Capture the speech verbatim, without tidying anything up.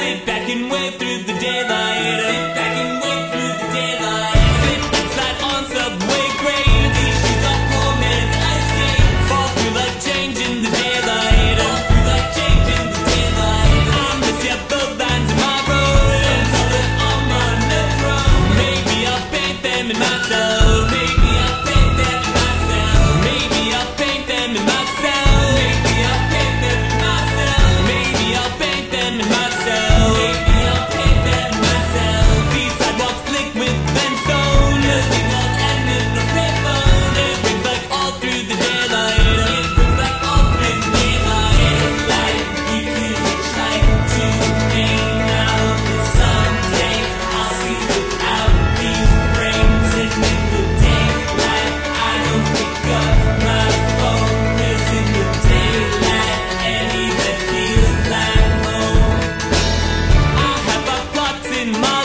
Sit back and wait through the daylight. Sit back and wait through the daylight. Slip and slide on subway grades. These shoes are warm and ice skates. Fall through like change in the daylight. Fall through like change in the daylight. I miss ya, the lines in my road. Some solid on my road. Maybe I'll paint them in myself. Maybe I'll paint them in myself. Maybe I'll paint them in myself. Maybe I'll paint them in myself. Maybe I'll paint them in myself. Maybe I'll paint them in myself. These sidewalks slick with limestone. Building walls and in a payphone. It rings like all through the daylight. It rings like all through the daylight. Daylight, you could hitchhike to hang out, but someday I'll see without these rings. And in the daylight, I don't pick up my phone. 'Cause in the daylight, any that feels like home. I have my plots in my